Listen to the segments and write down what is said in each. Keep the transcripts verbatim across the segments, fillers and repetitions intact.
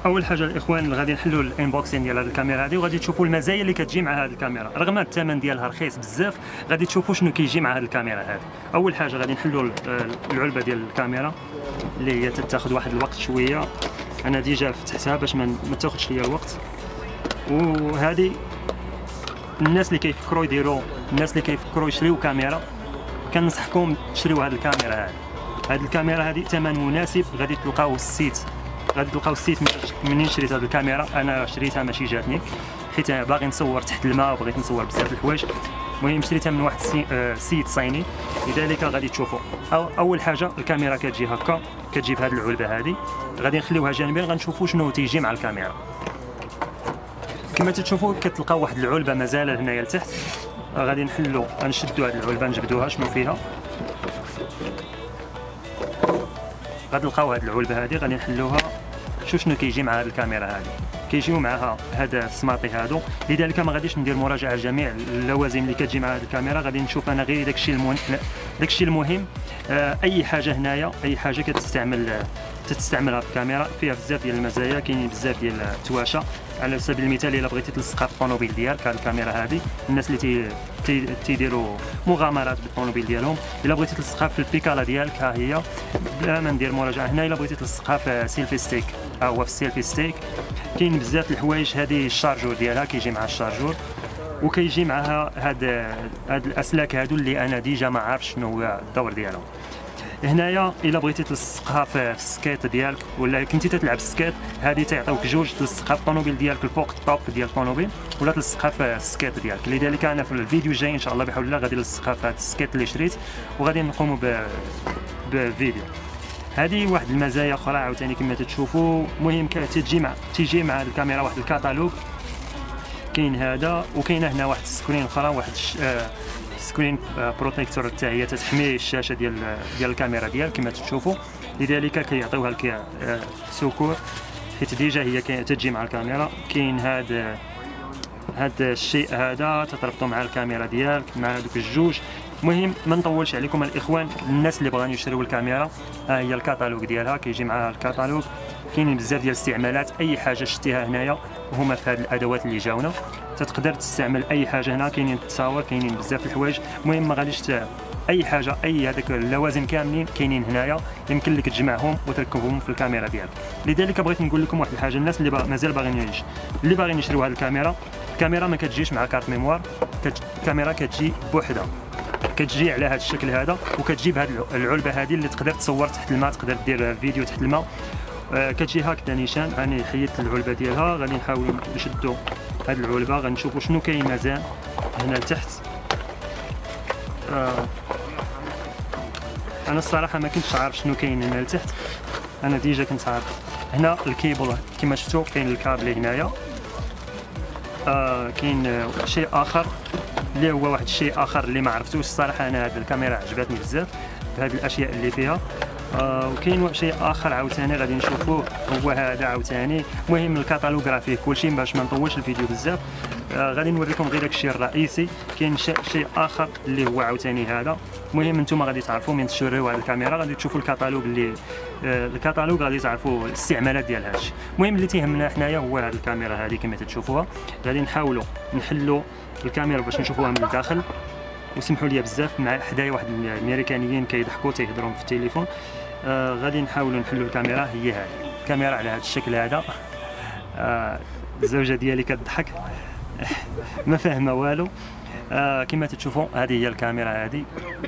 اول حاجه الاخوان غادي نحلوا الانبوكسين ديال هذه الكاميرا هذه، وغادي تشوفوا المزايا اللي كتجي مع هذه الكاميرا. رغم الثمن ديالها رخيص بزاف، غادي تشوفوا شنو كيجي مع هذه الكاميرا هذه. اول حاجه غادي نحلوا العلبه ديال الكاميرا اللي هي تتاخذ واحد الوقت شويه. انا ديجا فتحتها باش ما تاخذش ليا الوقت. وهذه الناس اللي كيفكروا يديروا الناس اللي كيفكروا يشريو كاميرا، كنصحكم تشريو هذه الكاميرا هذه. هذه الكاميرا هذه ثمن مناسب. غادي تلقاو السيت غادي تلقاو السيت منين شريت هذه الكاميرا. انا شريتها ماشي جاتني، حيت باغي نصور تحت الماء وبغيت نصور بزاف د الحوايج. المهم شريتها من واحد السيت صيني، لذلك غادي تشوفوا. أو اول حاجه الكاميرا كتجي هكا، كتجي بهذه العلبه هذه. غادي نخليوها جانبيا، غنشوفوا شنو تيجي مع الكاميرا. كما تشوفوا كتلقاو واحد العلبه مازال هنايا لتحت. غادي نحلوا غنشدوا هذه العلبه نجبدوها شنو فيها. غادي نلقاو هذه العلبه هذه، غادي نحلوها. شوف شنو كيجي مع هذه الكاميرا هذه. كيجيو معها هذا السماطي هادو، لذلك ما غاديش ندير مراجعه لجميع اللوازم اللي كتجي مع هذه الكاميرا. غادي نشوف انا غير داكشي المهم داكشي المهم. آه اي حاجه هنايا، اي حاجه كتستعمل تستعملها في الكاميرا فيها بزاف ديال المزايا. كاينين بزاف ديال التواشا. على سبيل المثال الا بغيتي تلصقها في الطوموبيل ديالك هذه الكاميرا هذه، الناس اللي تي تي تيديروا مغامرات بالطوموبيل ديالهم، الا بغيتي تلصقها في البيكالا ديالك ها هي بلا ما ندير مراجعه هنا. الا بغيتي تلصقها في سيلفي ستيك ها هو في السيلفي ستيك. كاين بزاف الحوايج. هذه الشارجور ديالها كيجي مع الشارجور، وكيجي معها هاد هاد الاسلاك هادو اللي انا ديجا ما عارفش شنو هو الدور ديالهم. هنايا الا بغيتي تلصقها في السكيت ديالك ولا كنتي تلعب السكيت، هذه تعطيوك جوج، تلصقها في الطوموبيل ديالك الفوق الطوب ديال الطوموبيل، ولا تلصقها في السكيت ديالك. لذلك انا في الفيديو الجاي ان شاء الله بحول الله غادي نلصقها في هذا السكيت اللي شريت، وغادي نقوموا بفيديو. هذه واحد المزايا اخرى عاوتاني كما تشوفوا. المهم تجي مع تيجي مع الكاميرا واحد الكاتالوج. كاين هذا، وكاينه هنا واحد السكرين اخرى، واحد آه سكرين بروتيكتور حتى هي تتحمي الشاشه ديال ديال الكاميرا ديالك كما تشوفوا. لذلك كيعطيوها لك سكور، حيت ديجا هي تجي مع الكاميرا. كاين هذا هذا الشيء هذا تتربطوا مع الكاميرا ديالك مع هذوك الجوج. المهم ما نطولش عليكم الاخوان، الناس اللي بغاو يشريو الكاميرا ها هي الكاتالوج ديالها، كيجي معها الكاتالوج. كاينين بزاف ديال الاستعمالات. اي حاجه شتيها هنايا هما في هذه الادوات اللي جاونا، تقدر تستعمل اي حاجه هنا. كاينين التصاور، كاينين بزاف الحوايج. المهم ما غاديش اي حاجه، اي هذاك اللوازم كاملين كاينين هنايا، يمكن لك تجمعهم وتركبهم في الكاميرا ديالك. لذلك بغيت نقول لكم واحد الحاجه، الناس اللي مازال باغيين يجي اللي باغيين يشريو هذه الكاميرا، الكاميرا ما كتجيش مع كارت ميموار. الكاميرا كتجي بوحدها، كتجي على هذا الشكل هذا، وكتجي بهذه العلبه هذه اللي تقدر تصور تحت الماء، تقدر دير فيديو تحت الماء. آه كتجي هكذا نيشان. راني حيدت العلبه ديالها، غادي نحاولوا نشدوا هذه العلبه، غنشوفوا شنو كاين مازال هنا لتحت. آه انا الصراحه ما كنتش عارف شنو كاين هنا لتحت. انا ديجا كنت عارف. هنا الكيبل كما شفتوا، كاين الكابل هنايا. آه كاين شيء اخر اللي هو واحد الشيء اخر اللي ما عرفتوش الصراحه. انا هذه الكاميرا عجبتني بزاف بهذه الاشياء اللي فيها. آه وكاين شيء اخر عاوتاني غادي نشوفوه، هو هذا عاوتاني. المهم الكاتالوج راه فيه كلشي باش ما نطولش الفيديو بزاف. آه غادي نوريكم غير داكشي الرئيسي. كاين شيء اخر اللي هو عاوتاني هذا. المهم نتوما غادي تعرفوا من تشريو هذه الكاميرا، غادي تشوفوا الكاتالوج اللي آه الكاتالوج غادي تعرفوا الاستعمالات ديال هذا الشيء. المهم اللي تيهمنا حنايا هو هذه الكاميرا هذه كما تشوفوها. غادي نحاولوا نحلوا الكاميرا باش نشوفوها من الداخل. وسمحوا لي بزاف، مع حدايا واحد الامريكانيين كيضحكوا تيهضروا في التليفون. آه غادي نحاولوا نحلوا الكاميرا. هي هذه الكاميرا على هذا الشكل هذا. آه الزوجه ديالي كتضحك ما فاهمه والو. آه كما تشوفوا هذه هي الكاميرا هذه.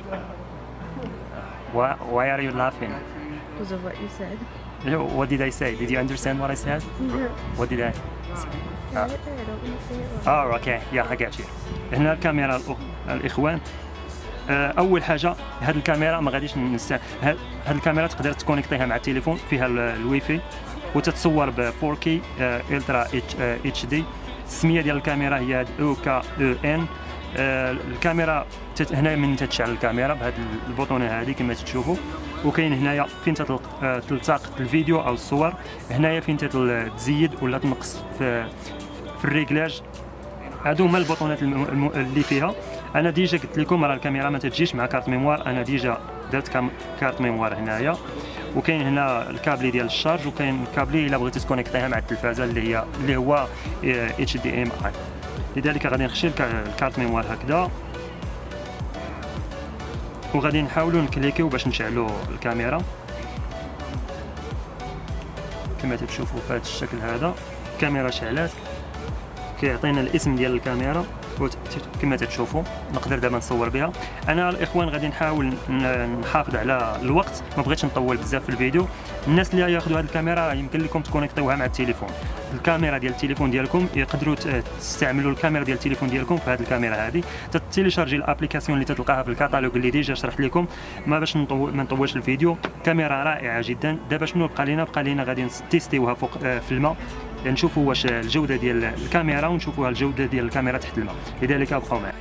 Why are you laughing? Because of what you said. What did I say? Did you understand what I said? Yeah. What did I say? Uh, I don't want to say it wrong. Oh okay, yeah, I got you. هنا الكاميرا الاخوان. اول حاجه هذه الكاميرا ما غاديش نستعمل. هذه الكاميرا تقدر تكونيكطيها مع التليفون، فيها الواي فاي وتتصور ب فور كي الترا اتش دي. السميه ديال الكاميرا هي او كا او ان. الكاميرا هنا من تتشعل الكاميرا بهذه البوطونه هذه كما تشوفوا. وكاين هنايا فين تلتقط الفيديو او الصور. هنايا فين تزيد ولا تنقص في في الريغلاج. هادو هما البطونات اللي فيها. انا ديجا قلت لكم راه الكاميرا ما تجيش مع كارت ميموار. انا ديجا درت كام كارت ميموار هنايا، وكاين هنا الكابلي ديال الشارج، وكاين الكابلي الا بغيتي تكونيكتيها مع التلفازه اللي هي اللي هو اتش دي ام اي. لذلك غادي نخشي الكارت ميموار هكذا، وغادي نحاولوا نكليكيو باش نشعلوا الكاميرا كما تشوفوا في هذا الشكل. هذا الكاميرا شعلات، كيعطينا الاسم ديال الكاميرا كما تشوفوا. نقدر دابا نصور بها. انا الاخوان غادي نحاول نحافظ على الوقت، ما بغيتش نطول بزاف في الفيديو. الناس اللي ياخذوا هذه الكاميرا يمكن لكم تكونيكتوها مع التليفون، الكاميرا ديال التليفون ديالكم يقدروا تستعملوا الكاميرا ديال التليفون ديالكم في هذه الكاميرا هذه. تتيليشارجي الابليكاسيون اللي تلقاها في الكاتالوج اللي ديجا شرحت لكم. ما باش نطول ما نطولش الفيديو. كاميرا رائعه جدا. دابا شنو بقى لينا؟ بقى لينا غادي نتيستيوها فوق في الماء، نشوفوا واش الجوده ديال الكاميرا ونشوفوا الجوده ديال الكاميرا تحت الماء. لذلك ابقوا معنا.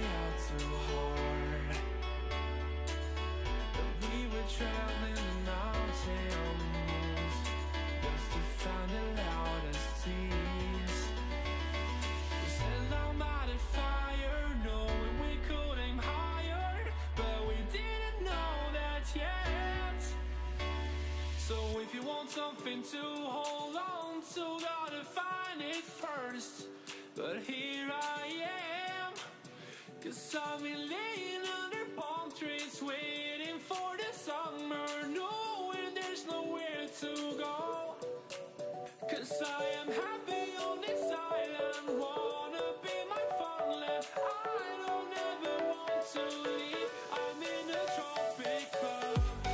Something to hold on to, gotta find it first. But here I am, 'cause I've been laying under palm trees, waiting for the summer, knowing there's nowhere to go. 'Cause I am happy on this island, wanna be my funland. I don't ever want to leave, I'm in a tropic club.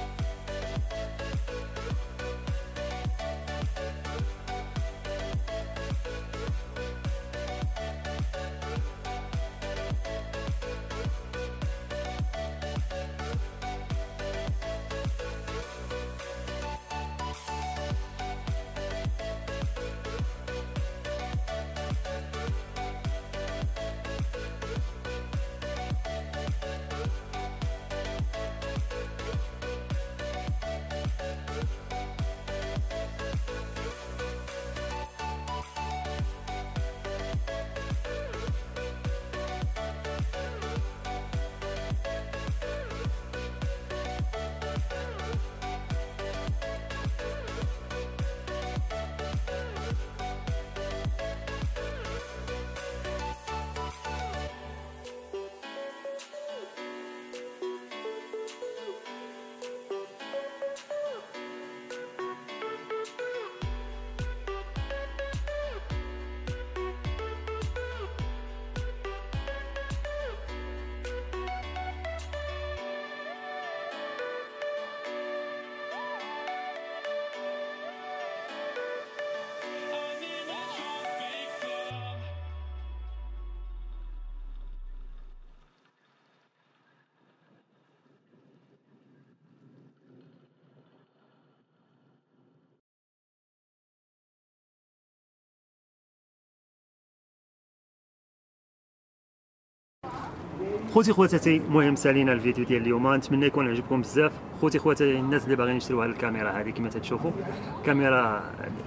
خوتي خواتاتي، المهم سالينا الفيديو ديال اليوم، نتمنى يكون عجبكم بزاف. خوتي خواتاتي، الناس اللي باغيين يشريو هذه الكاميرا هذه كما تشوفوا، كاميرا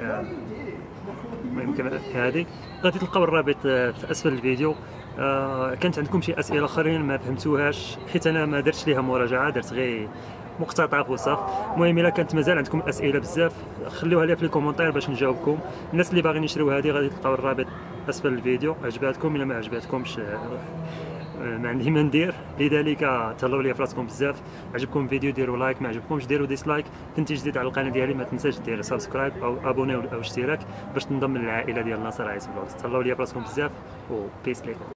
المهم كما هذه، غادي تلقاو الرابط في اسفل الفيديو. آه كانت عندكم شي اسئله اخرين ما فهمتوهاش، حيت انا ما درتش ليها مراجعه، درت غير مقتطف وصف. المهم الا كانت مازال عندكم اسئله بزاف خليوها لي في الكومونتير باش نجاوبكم. الناس اللي باغيين يشريو هذه غادي تلقاو الرابط اسفل الفيديو. عجباتكم؟ الا ما عجباتكمش ما عندي ما ندير. لذلك تهلاو ليا فراسكم بزاف. عجبكم الفيديو ديروا لايك، ما عجبكمش ديروا ديسلايك. كنتي جديد على القناه ديالي ما تنساش دير سبسكرايب او ابوني او اشتراك باش تنضم للعائله ديال ناصر عيسى فلوجز. تهلاو ليا فراسكم بزاف و بيس ليكم.